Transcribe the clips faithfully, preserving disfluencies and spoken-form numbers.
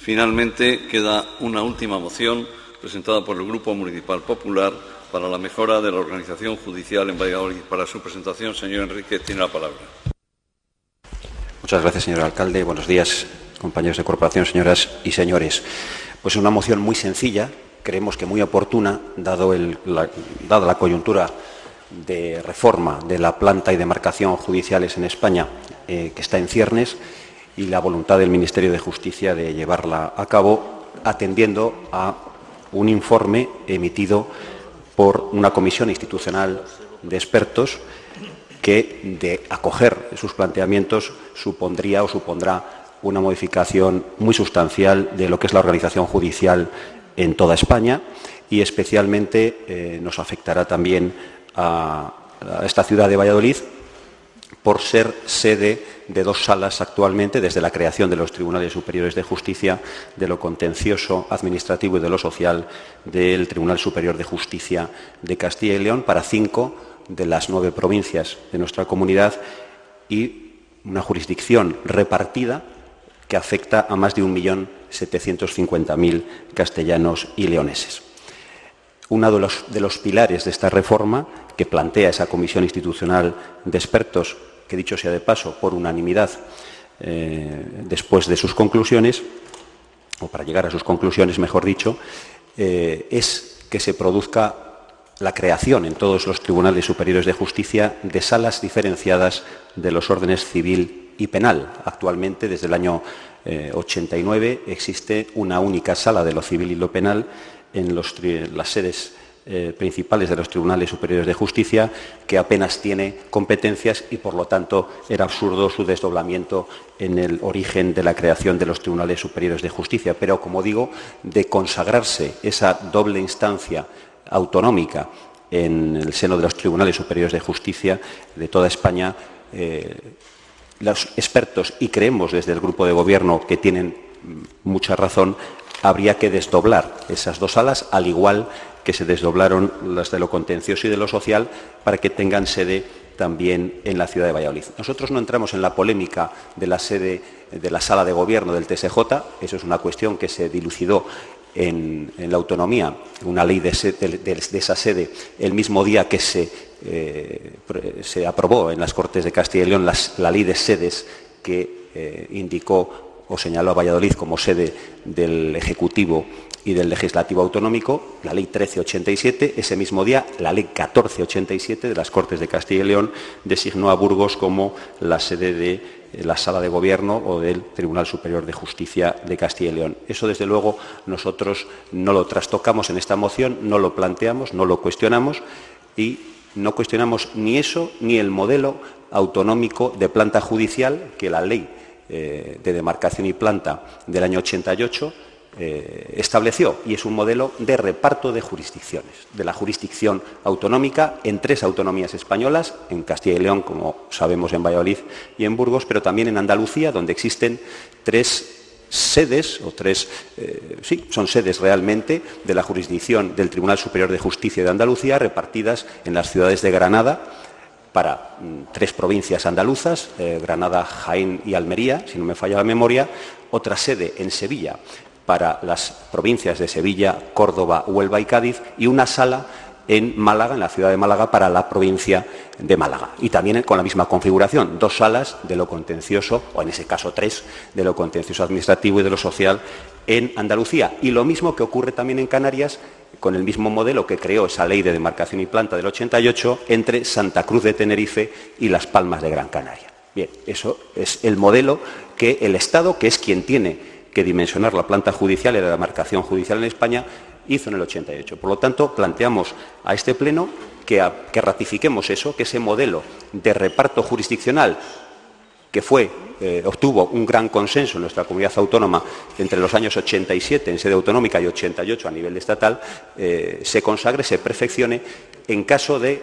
Finalmente, queda una última moción presentada por el Grupo Municipal Popular para la mejora de la organización judicial en Valladolid. Para su presentación, señor Enríquez, tiene la palabra. Muchas gracias, señor alcalde. Buenos días, compañeros de corporación, señoras y señores. Pues una moción muy sencilla, creemos que muy oportuna, dado el, la, dada la coyuntura de reforma de la planta y demarcación judiciales en España, eh, que está en ciernes, y la voluntad del Ministerio de Justicia de llevarla a cabo, atendiendo a un informe emitido por una comisión institucional de expertos que, de acoger sus planteamientos, supondría o supondrá una modificación muy sustancial de lo que es la organización judicial en toda España y especialmente eh, nos afectará también a, a esta ciudad de Valladolid por ser sede de dos salas actualmente desde la creación de los Tribunales Superiores de Justicia, de lo contencioso administrativo y de lo social del Tribunal Superior de Justicia de Castilla y León para cinco de las nueve provincias de nuestra comunidad y una jurisdicción repartida que afecta a más de un millón setecientos cincuenta mil castellanos y leoneses. Uno de los, de los pilares de esta reforma que plantea esa comisión institucional de expertos, que dicho sea de paso, por unanimidad, eh, después de sus conclusiones, o para llegar a sus conclusiones, mejor dicho, eh, es que se produzca la creación en todos los tribunales superiores de justicia de salas diferenciadas de los órdenes civil y penal. Actualmente, desde el año eh, ochenta y nueve, existe una única sala de lo civil y lo penal en los, las sedes eh, principales de los Tribunales Superiores de Justicia, que apenas tiene competencias y, por lo tanto, era absurdo su desdoblamiento en el origen de la creación de los Tribunales Superiores de Justicia. Pero, como digo, de consagrarse esa doble instancia autonómica en el seno de los Tribunales Superiores de Justicia de toda España, eh, los expertos, y creemos desde el Grupo de Gobierno que tienen mucha razón, habría que desdoblar esas dos salas, al igual que se desdoblaron las de lo contencioso y de lo social, para que tengan sede también en la ciudad de Valladolid. Nosotros no entramos en la polémica de la sede de la sala de gobierno del T S J, eso es una cuestión que se dilucidó en, en la autonomía, una ley de, de, de, de esa sede, el mismo día que se, eh, se aprobó en las Cortes de Castilla y León las, la ley de sedes que eh, indicó o señaló a Valladolid como sede del Ejecutivo y del Legislativo Autonómico, la Ley trece ochenta y siete. Ese mismo día, la Ley catorce ochenta y siete de las Cortes de Castilla y León designó a Burgos como la sede de la Sala de Gobierno o del Tribunal Superior de Justicia de Castilla y León. Eso, desde luego, nosotros no lo trastocamos en esta moción, no lo planteamos, no lo cuestionamos y no cuestionamos ni eso ni el modelo autonómico de planta judicial que la Ley de demarcación y planta del año ochenta y ocho eh, estableció, y es un modelo de reparto de jurisdicciones, de la jurisdicción autonómica en tres autonomías españolas, en Castilla y León, como sabemos, en Valladolid y en Burgos, pero también en Andalucía, donde existen tres sedes, o tres, eh, sí, son sedes realmente, de la jurisdicción del Tribunal Superior de Justicia de Andalucía, repartidas en las ciudades de Granada, para mm, tres provincias andaluzas, eh, Granada, Jaén y Almería, si no me falla la memoria, otra sede en Sevilla para las provincias de Sevilla, Córdoba, Huelva y Cádiz, y una sala en Málaga, en la ciudad de Málaga, para la provincia de Málaga. Y también con la misma configuración, dos salas de lo contencioso, o en ese caso tres, de lo contencioso administrativo y de lo social en Andalucía. Y lo mismo que ocurre también en Canarias, con el mismo modelo que creó esa ley de demarcación y planta del ochenta y ocho entre Santa Cruz de Tenerife y Las Palmas de Gran Canaria. Bien, eso es el modelo que el Estado, que es quien tiene que dimensionar la planta judicial y la demarcación judicial en España, hizo en el ochenta y ocho. Por lo tanto, planteamos a este Pleno que, a, que ratifiquemos eso, que ese modelo de reparto jurisdiccional que fue, eh, obtuvo un gran consenso en nuestra comunidad autónoma entre los años ochenta y siete en sede autonómica y ochenta y ocho a nivel estatal, eh, se consagre, se perfeccione en caso de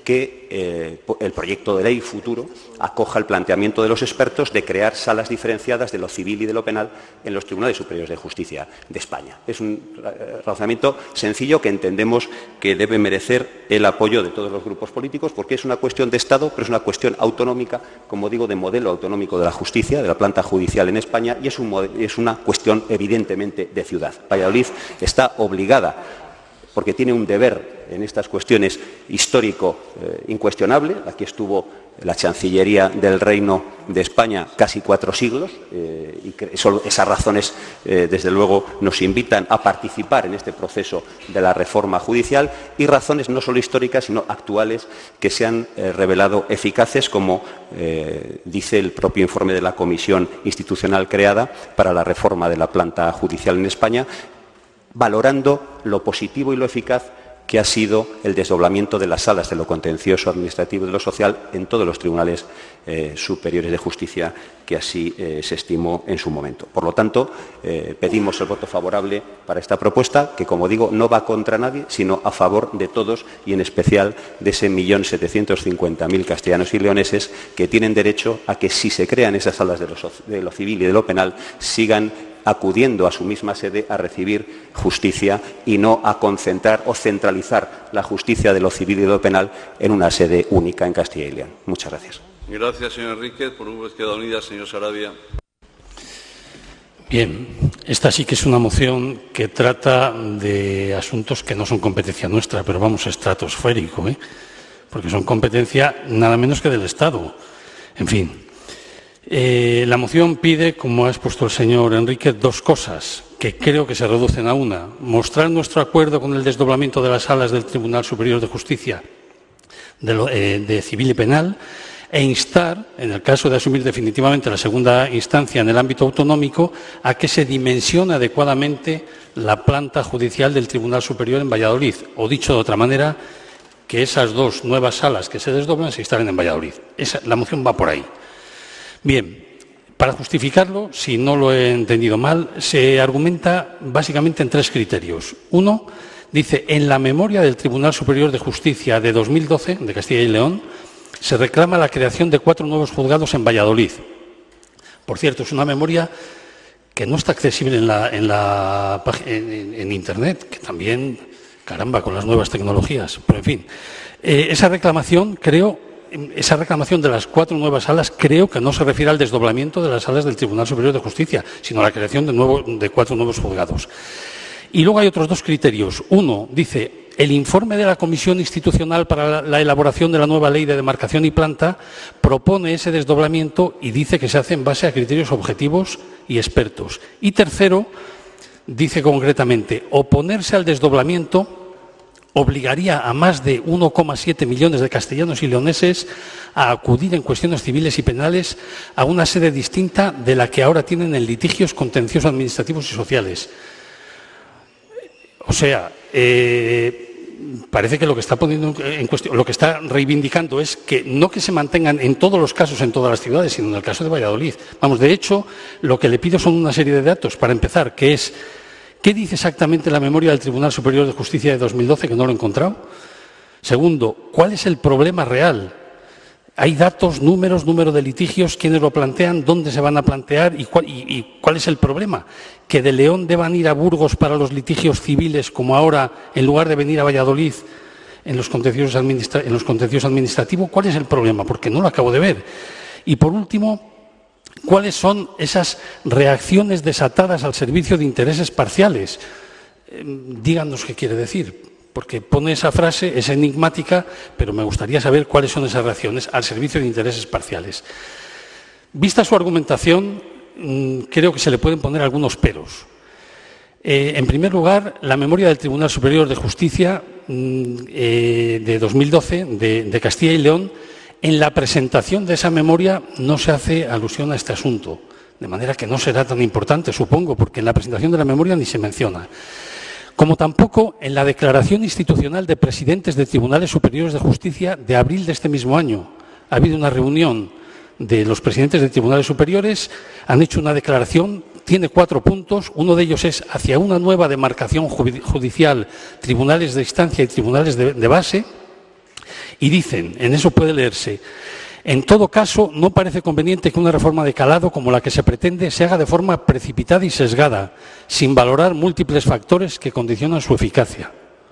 que eh, el proyecto de ley futuro acoja el planteamiento de los expertos de crear salas diferenciadas de lo civil y de lo penal en los Tribunales Superiores de Justicia de España. Es un razonamiento sencillo que entendemos que debe merecer el apoyo de todos los grupos políticos, porque es una cuestión de Estado, pero es una cuestión autonómica, como digo, de modelo autonómico de la justicia, de la planta judicial en España, y es, un, es una cuestión evidentemente de ciudad. Valladolid está obligada, porque tiene un deber en estas cuestiones histórico eh, incuestionable. Aquí estuvo la Chancillería del Reino de España casi cuatro siglos eh, y que solo esas razones, eh, desde luego, nos invitan a participar en este proceso de la reforma judicial, y razones no solo históricas, sino actuales, que se han eh, revelado eficaces, como eh, dice el propio informe de la Comisión Institucional creada para la reforma de la planta judicial en España, valorando lo positivo y lo eficaz que ha sido el desdoblamiento de las salas de lo contencioso, administrativo y de lo social en todos los tribunales eh, superiores de justicia que así eh, se estimó en su momento. Por lo tanto, eh, pedimos el voto favorable para esta propuesta, que, como digo, no va contra nadie, sino a favor de todos, y en especial de ese millón setecientos cincuenta mil castellanos y leoneses que tienen derecho a que, si se crean esas salas de lo, de lo civil y de lo penal, sigan acudiendo a su misma sede a recibir justicia, y no a concentrar o centralizar la justicia de lo civil y de lo penal en una sede única en Castilla y León. Muchas gracias. Gracias, señor Enríquez. Por U V Izquierda Unida, señor Sarabia. Bien, esta sí que es una moción que trata de asuntos que no son competencia nuestra, pero vamos, estratosférico, ¿eh? Porque son competencia nada menos que del Estado. En fin. Eh, la moción pide, como ha expuesto el señor Enríquez, dos cosas que creo que se reducen a una: mostrar nuestro acuerdo con el desdoblamiento de las salas del Tribunal Superior de Justicia de, lo, eh, de Civil y Penal, e instar, en el caso de asumir definitivamente la segunda instancia en el ámbito autonómico, a que se dimensione adecuadamente la planta judicial del Tribunal Superior en Valladolid, o, dicho de otra manera, que esas dos nuevas salas que se desdoblan se instalen en Valladolid. Esa, la moción va por ahí. Bien, para justificarlo, si no lo he entendido mal, se argumenta básicamente en tres criterios. Uno, dice, en la memoria del Tribunal Superior de Justicia de dos mil doce, de Castilla y León, se reclama la creación de cuatro nuevos juzgados en Valladolid. Por cierto, es una memoria que no está accesible en, la, en, la, en, en Internet, que también, caramba, con las nuevas tecnologías. Pero, en fin, eh, esa reclamación, creo... Esa reclamación de las cuatro nuevas salas creo que no se refiere al desdoblamiento de las salas del Tribunal Superior de Justicia, sino a la creación de, nuevo, de cuatro nuevos juzgados. Y luego hay otros dos criterios. Uno, dice, el informe de la Comisión Institucional para la elaboración de la nueva ley de demarcación y planta propone ese desdoblamiento y dice que se hace en base a criterios objetivos y expertos. Y tercero, dice concretamente, oponerse al desdoblamiento obligaría a más de uno coma siete millones de castellanos y leoneses a acudir en cuestiones civiles y penales a una sede distinta de la que ahora tienen en litigios contenciosos administrativos y sociales. O sea, eh, parece que lo que está poniendo en cuestión, lo que está reivindicando es que no que se mantengan en todos los casos en todas las ciudades, sino en el caso de Valladolid. Vamos, de hecho, lo que le pido son una serie de datos para empezar, que es: ¿qué dice exactamente la memoria del Tribunal Superior de Justicia de dos mil doce, que no lo he encontrado? Segundo, ¿cuál es el problema real? ¿Hay datos, números, número de litigios? ¿Quiénes lo plantean? ¿Dónde se van a plantear? ¿Y cuál, y, y cuál es el problema? ¿Que de León deban ir a Burgos para los litigios civiles, como ahora, en lugar de venir a Valladolid en los contenciosos, administra en los contenciosos administrativos? ¿Cuál es el problema? Porque no lo acabo de ver. Y, por último, ¿cuáles son esas reacciones desatadas al servicio de intereses parciales? Eh, díganos qué quiere decir, porque pone esa frase, es enigmática, pero me gustaría saber cuáles son esas reacciones al servicio de intereses parciales. Vista su argumentación, mmm, creo que se le pueden poner algunos peros. Eh, en primer lugar, la memoria del Tribunal Superior de Justicia mmm, eh, de dos mil doce, de, de Castilla y León, en la presentación de esa memoria no se hace alusión a este asunto, de manera que no será tan importante, supongo, porque en la presentación de la memoria ni se menciona. Como tampoco en la declaración institucional de presidentes de tribunales superiores de justicia de abril de este mismo año. Ha habido una reunión de los presidentes de tribunales superiores, han hecho una declaración, tiene cuatro puntos, uno de ellos es hacia una nueva demarcación judicial, tribunales de instancia y tribunales de, de base. Y dicen, en eso puede leerse, en todo caso, no parece conveniente que una reforma de calado como la que se pretende se haga de forma precipitada y sesgada, sin valorar múltiples factores que condicionan su eficacia.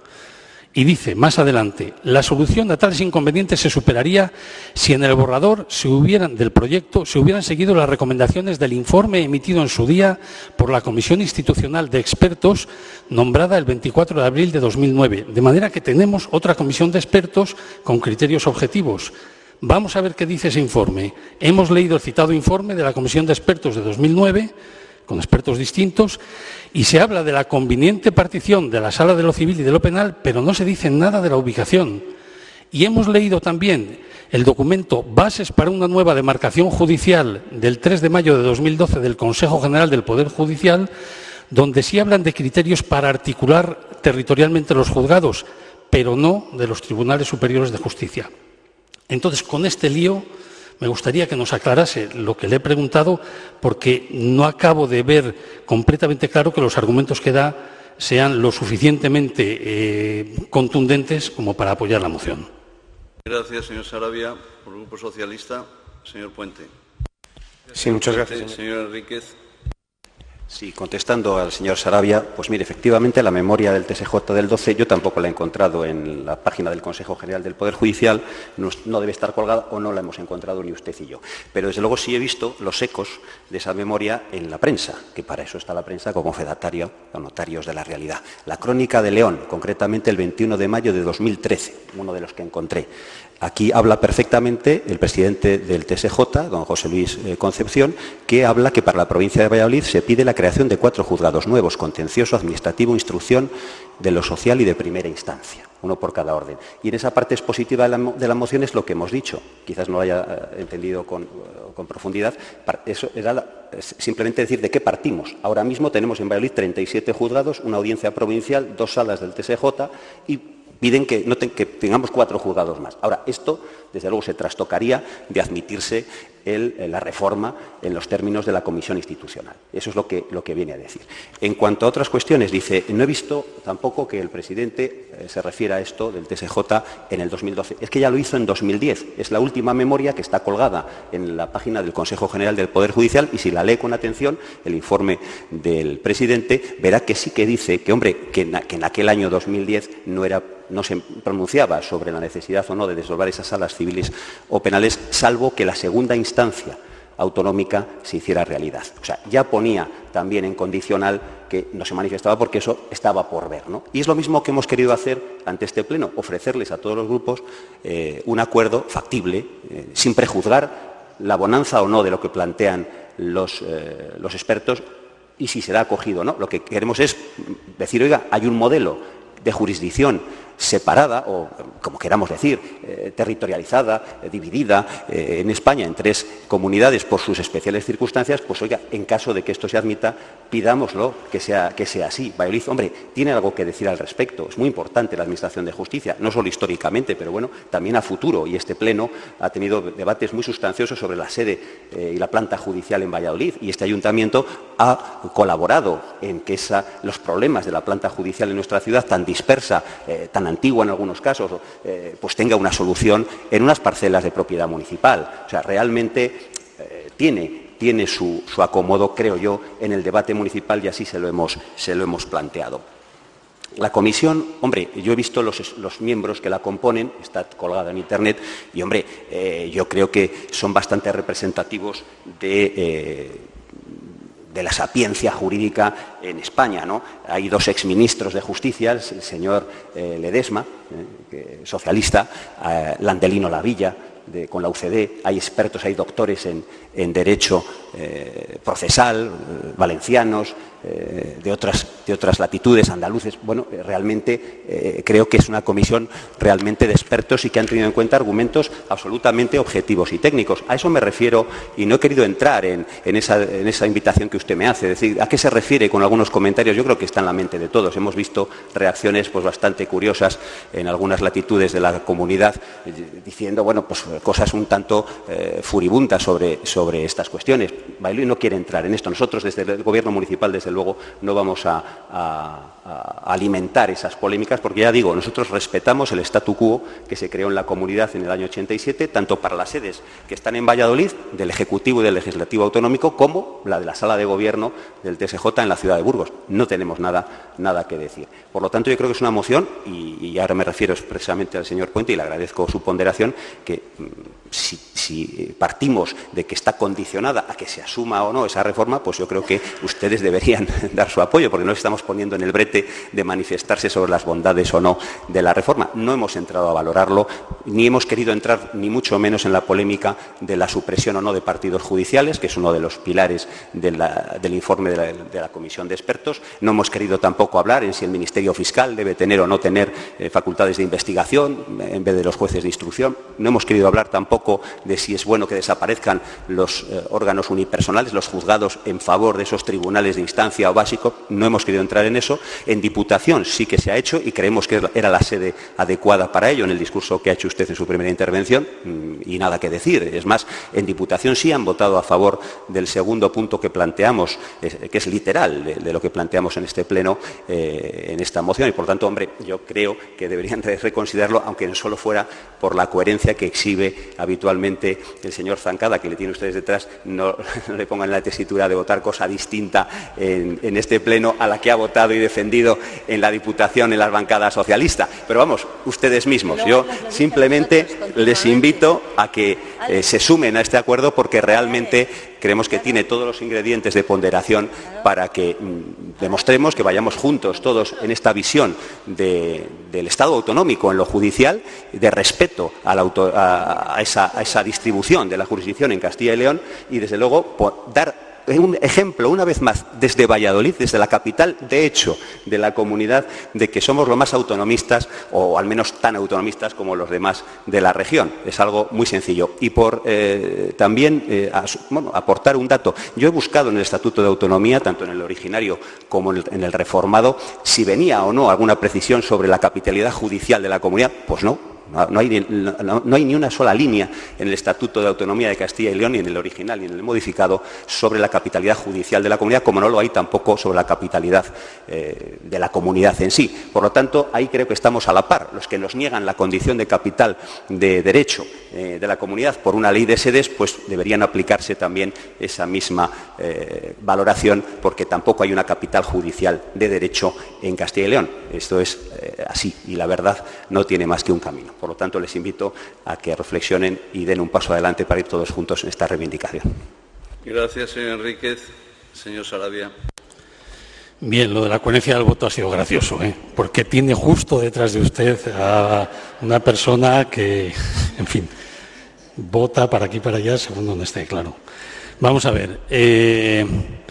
Y dice, más adelante, la solución a tales inconvenientes se superaría si en el borrador se hubieran, del proyecto se hubieran seguido las recomendaciones del informe emitido en su día por la Comisión Institucional de Expertos nombrada el veinticuatro de abril de dos mil nueve. De manera que tenemos otra comisión de expertos con criterios objetivos. Vamos a ver qué dice ese informe. Hemos leído el citado informe de la Comisión de Expertos de dos mil nueve, con expertos distintos, y se habla de la conveniente partición de la Sala de lo Civil y de lo Penal, pero no se dice nada de la ubicación. Y hemos leído también el documento Bases para una nueva demarcación judicial del tres de mayo de dos mil doce del Consejo General del Poder Judicial, donde sí hablan de criterios para articular territorialmente los juzgados, pero no de los tribunales superiores de justicia. Entonces, con este lío, me gustaría que nos aclarase lo que le he preguntado, porque no acabo de ver completamente claro que los argumentos que da sean lo suficientemente eh, contundentes como para apoyar la moción. Gracias, señor Sarabia. Por el Grupo Socialista, señor Puente. Sí, muchas gracias, señor. Señor Enríquez. Sí, contestando al señor Sarabia, pues mire, efectivamente la memoria del T S J del doce yo tampoco la he encontrado en la página del Consejo General del Poder Judicial, no, no debe estar colgada o no la hemos encontrado ni usted y yo. Pero desde luego sí he visto los ecos de esa memoria en la prensa, que para eso está la prensa como fedatario o notarios de la realidad. La Crónica de León, concretamente el veintiuno de mayo de dos mil trece, uno de los que encontré. Aquí habla perfectamente el presidente del T S J, don José Luis eh, Concepción, que habla que para la provincia de Valladolid se pide la creación de cuatro juzgados nuevos, contencioso, administrativo, instrucción, de lo social y de primera instancia, uno por cada orden. Y en esa parte expositiva de la, de la moción es lo que hemos dicho, quizás no lo haya eh, entendido con, con profundidad, eso era la, simplemente decir de qué partimos. Ahora mismo tenemos en Valladolid treinta y siete juzgados, una audiencia provincial, dos salas del T S J y piden que, no te, que tengamos cuatro juzgados más. Ahora, esto, desde luego, se trastocaría de admitirse el, la reforma en los términos de la Comisión Institucional. Eso es lo que, lo que viene a decir. En cuanto a otras cuestiones, dice, no he visto tampoco que el presidente eh, se refiera a esto del T S J en el dos mil doce. Es que ya lo hizo en dos mil diez. Es la última memoria que está colgada en la página del Consejo General del Poder Judicial y si la lee con atención, el informe del presidente, verá que sí que dice que, hombre, que en, que en aquel año dos mil diez no era no se pronunciaba sobre la necesidad o no de desdoblar esas salas civiles o penales, salvo que la segunda instancia autonómica se hiciera realidad. O sea, ya ponía también en condicional que no se manifestaba porque eso estaba por ver, ¿no? Y es lo mismo que hemos querido hacer ante este Pleno, ofrecerles a todos los grupos eh, un acuerdo factible, eh, sin prejuzgar la bonanza o no de lo que plantean los, eh, los expertos y si será acogido o no. Lo que queremos es decir, oiga, hay un modelo de jurisdicción separada, o como queramos decir, eh, territorializada, eh, dividida eh, en España en tres comunidades por sus especiales circunstancias, pues oiga, en caso de que esto se admita, pidámoslo que sea, que sea así. Valladolid, hombre, tiene algo que decir al respecto. Es muy importante la Administración de Justicia, no solo históricamente, pero bueno, también a futuro. Y este Pleno ha tenido debates muy sustanciosos sobre la sede eh, y la planta judicial en Valladolid. Y este Ayuntamiento ha colaborado en que esa, los problemas de la planta judicial en nuestra ciudad, tan dispersa, eh, tan antigua en algunos casos, eh, pues tenga una solución en unas parcelas de propiedad municipal. O sea, realmente eh, tiene, tiene su, su acomodo, creo yo, en el debate municipal y así se lo hemos, se lo hemos planteado. La comisión, hombre, yo he visto los, los miembros que la componen, está colgada en Internet, y, hombre, eh, yo creo que son bastante representativos de... Eh, de la sapiencia jurídica en España, ¿no? Hay dos exministros de Justicia, el señor eh, Ledesma, eh, que, socialista, eh, Landelino Lavilla, de, con la U C D, hay expertos, hay doctores en, en Derecho eh, Procesal, eh, valencianos, eh, de, otras, de otras latitudes, andaluces. Bueno, eh, realmente eh, creo que es una comisión realmente de expertos y que han tenido en cuenta argumentos absolutamente objetivos y técnicos. A eso me refiero y no he querido entrar en, en, esa, en esa invitación que usted me hace. Es decir, ¿a qué se refiere con algunos comentarios? Yo creo que está en la mente de todos. Hemos visto reacciones pues, bastante curiosas en algunas latitudes de la comunidad diciendo, bueno, pues cosas un tanto eh, furibundas sobre, sobre estas cuestiones. Valladolid no quiere entrar en esto. Nosotros, desde el Gobierno municipal, desde luego no vamos a, a, a alimentar esas polémicas, porque ya digo, nosotros respetamos el statu quo que se creó en la comunidad en el año ochenta y siete, tanto para las sedes que están en Valladolid, del Ejecutivo y del Legislativo Autonómico, como la de la Sala de Gobierno del T S J en la ciudad de Burgos. No tenemos nada, nada que decir. Por lo tanto, yo creo que es una moción, y, y ahora me refiero expresamente al señor Puente, y le agradezco su ponderación, que si, si partimos de que está condicionada a que se asuma o no esa reforma, pues yo creo que ustedes deberían dar su apoyo, porque no estamos poniendo en el brete de manifestarse sobre las bondades o no de la reforma. No hemos entrado a valorarlo, ni hemos querido entrar ni mucho menos en la polémica de la supresión o no de partidos judiciales, que es uno de los pilares de la, del informe de la, de la Comisión de Expertos. No hemos querido tampoco hablar en si el Ministerio Fiscal debe tener o no tener eh, facultades de investigación en vez de los jueces de instrucción. No hemos querido hablar tampoco de si es bueno que desaparezcan los eh, órganos unipersonales, los juzgados en favor de esos tribunales de instancia o básicos. No hemos querido entrar en eso. En Diputación sí que se ha hecho y creemos que era la sede adecuada para ello en el discurso que ha hecho usted en su primera intervención, y nada que decir. Es más, en Diputación sí han votado a favor del segundo punto que planteamos, eh, que es literal de, de lo que planteamos en este pleno, eh, en esta moción, y por tanto, hombre, yo creo que deberían reconsiderarlo, aunque no solo fuera por la coherencia que exhibe habitualmente el señor Zancada, que le tiene ustedes detrás. No, no le pongan en la tesitura de votar cosa distinta en, en este pleno a la que ha votado y defendido en la Diputación en la bancada socialista. Pero vamos, ustedes mismos. Yo simplemente les invito a que eh, se sumen a este acuerdo, porque realmente creemos que tiene todos los ingredientes de ponderación para que mm, demostremos que vayamos juntos todos en esta visión de, del Estado autonómico en lo judicial, de respeto a, la auto, a, a, esa, a esa distribución de la jurisdicción en Castilla y León, y desde luego por dar un ejemplo, una vez más, desde Valladolid, desde la capital, de hecho, de la comunidad, de que somos lo más autonomistas, o al menos tan autonomistas como los demás de la región. Es algo muy sencillo. Y por eh, también eh, as, bueno, aportar un dato. Yo he buscado en el Estatuto de Autonomía, tanto en el originario como en el, en el reformado, si venía o no alguna precisión sobre la capitalidad judicial de la comunidad. Pues no. No hay, no, no hay ni una sola línea en el Estatuto de Autonomía de Castilla y León, ni en el original ni en el modificado, sobre la capitalidad judicial de la comunidad, como no lo hay tampoco sobre la capitalidad eh, de la comunidad en sí. Por lo tanto, ahí creo que estamos a la par. Los que nos niegan la condición de capital de derecho eh, de la comunidad por una ley de sedes, pues deberían aplicarse también esa misma eh, valoración, porque tampoco hay una capital judicial de derecho en Castilla y León. Esto es eh, así, y la verdad no tiene más que un camino. Por lo tanto, les invito a que reflexionen y den un paso adelante para ir todos juntos en esta reivindicación. Gracias, señor Enríquez. Señor Sarabia. Bien, lo de la coherencia del voto ha sido gracioso, ¿eh? Porque tiene justo detrás de usted a una persona que, en fin, vota para aquí y para allá según donde esté, claro. Vamos a ver. Eh,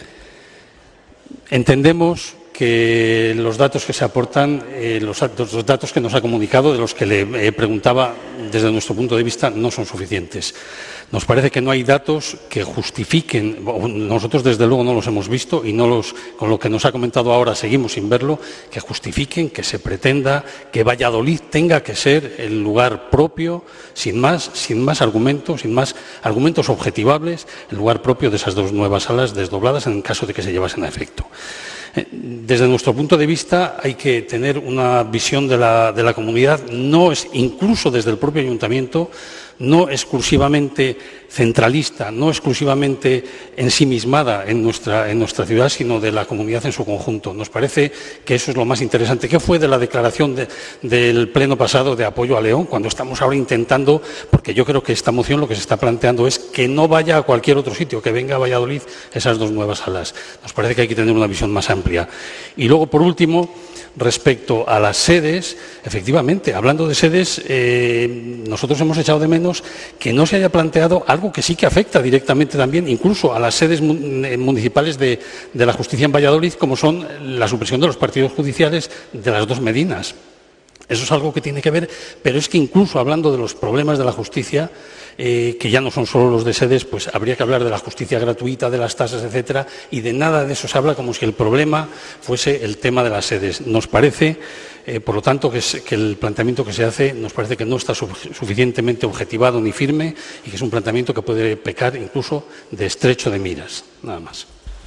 entendemos que los datos que se aportan, eh, los, los datos que nos ha comunicado, de los que le eh, preguntaba, desde nuestro punto de vista, no son suficientes. Nos parece que no hay datos que justifiquen, nosotros desde luego no los hemos visto y no los, con lo que nos ha comentado ahora seguimos sin verlo, que justifiquen que se pretenda que Valladolid tenga que ser el lugar propio, sin más, sin más argumentos, sin más argumentos objetivables, el lugar propio de esas dos nuevas salas desdobladas en caso de que se llevasen a efecto. Desde nuestro punto de vista hay que tener una visión de la, de la comunidad, no es, incluso desde el propio ayuntamiento, no exclusivamente centralista, no exclusivamente ensimismada en nuestra, en nuestra ciudad, sino de la comunidad en su conjunto. Nos parece que eso es lo más interesante. ¿Qué fue de la declaración de, del pleno pasado de apoyo a León? Cuando estamos ahora intentando, porque yo creo que esta moción lo que se está planteando es que no vaya a cualquier otro sitio, que venga a Valladolid esas dos nuevas salas. Nos parece que hay que tener una visión más amplia. Y luego, por último, respecto a las sedes, efectivamente, hablando de sedes, eh, nosotros hemos echado de menos que no se haya planteado algo que sí que afecta directamente también, incluso a las sedes municipales de, de la justicia en Valladolid, como son la supresión de los partidos judiciales de las dos Medinas. Eso es algo que tiene que ver, pero es que incluso hablando de los problemas de la justicia, eh, que ya no son solo los de sedes, pues habría que hablar de la justicia gratuita, de las tasas, etcétera, y de nada de eso se habla, como si el problema fuese el tema de las sedes. Nos parece, eh, por lo tanto, que, es, que el planteamiento que se hace nos parece que no está su, suficientemente objetivado ni firme y que es un planteamiento que puede pecar incluso de estrecho de miras. Nada más.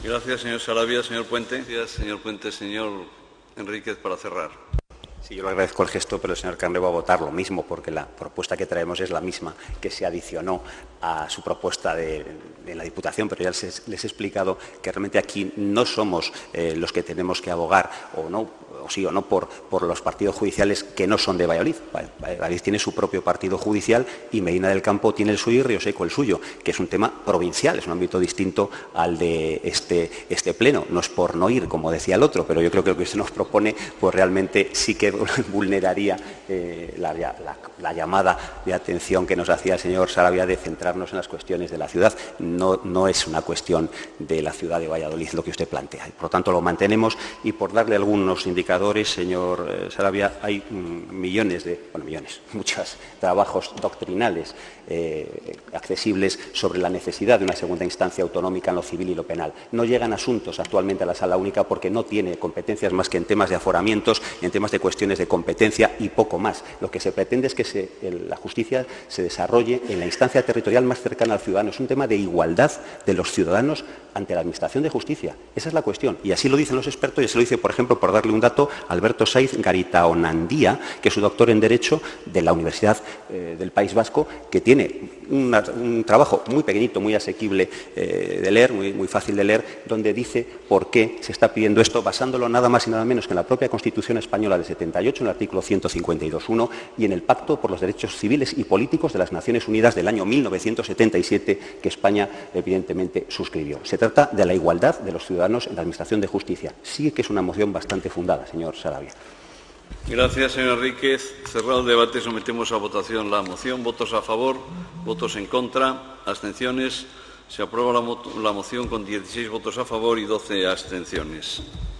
Gracias, señor Sarabia. Señor Puente. Gracias, señor Puente. Señor Enríquez, para cerrar. Sí, yo le agradezco el gesto, pero el señor Carnero va a votar lo mismo, porque la propuesta que traemos es la misma que se adicionó a su propuesta de, de la Diputación, pero ya les, les he explicado que realmente aquí no somos eh, los que tenemos que abogar, o no, o sí o no, por, por los partidos judiciales que no son de Valladolid. Valladolid tiene su propio partido judicial y Medina del Campo tiene el suyo y Río Seco el suyo, que es un tema provincial, es un ámbito distinto al de este, este pleno. No es por no ir, como decía el otro, pero yo creo que lo que se nos propone, pues realmente sí que vulneraría eh, la, la, la llamada de atención que nos hacía el señor Sarabia de centrarnos en las cuestiones de la ciudad. No, no es una cuestión de la ciudad de Valladolid lo que usted plantea. Por lo tanto, lo mantenemos y por darle algunos indicadores, señor eh, Sarabia, hay mm, millones de, bueno, millones, muchos trabajos doctrinales eh, accesibles sobre la necesidad de una segunda instancia autonómica en lo civil y lo penal. No llegan asuntos actualmente a la Sala Única porque no tiene competencias más que en temas de aforamientos, en temas de cuestiones de competencia y poco más. Lo que se pretende es que se, el, la justicia se desarrolle en la instancia territorial más cercana al ciudadano. Es un tema de igualdad de los ciudadanos ante la Administración de Justicia. Esa es la cuestión. Y así lo dicen los expertos, y así lo dice, por ejemplo, por darle un dato, Alberto Saiz Garitaonandía, que es su doctor en Derecho de la Universidad eh, del País Vasco, que tiene una, un trabajo muy pequeñito, muy asequible eh, de leer, muy, muy fácil de leer, donde dice por qué se está pidiendo esto, basándolo nada más y nada menos que en la propia Constitución española de setenta y ocho, en el artículo ciento cincuenta y dos punto uno, y en el Pacto por los Derechos Civiles y Políticos de las Naciones Unidas del año mil novecientos setenta y siete, que España evidentemente suscribió. Se trata de la igualdad de los ciudadanos en la Administración de Justicia. Sí que es una moción bastante fundada, señor Sarabia. Gracias, señor Enríquez. Cerrado el debate, sometemos a votación la moción. ¿Votos a favor? ¿Votos en contra? ¿Abstenciones? Se aprueba la, mo la moción con dieciséis votos a favor y doce abstenciones.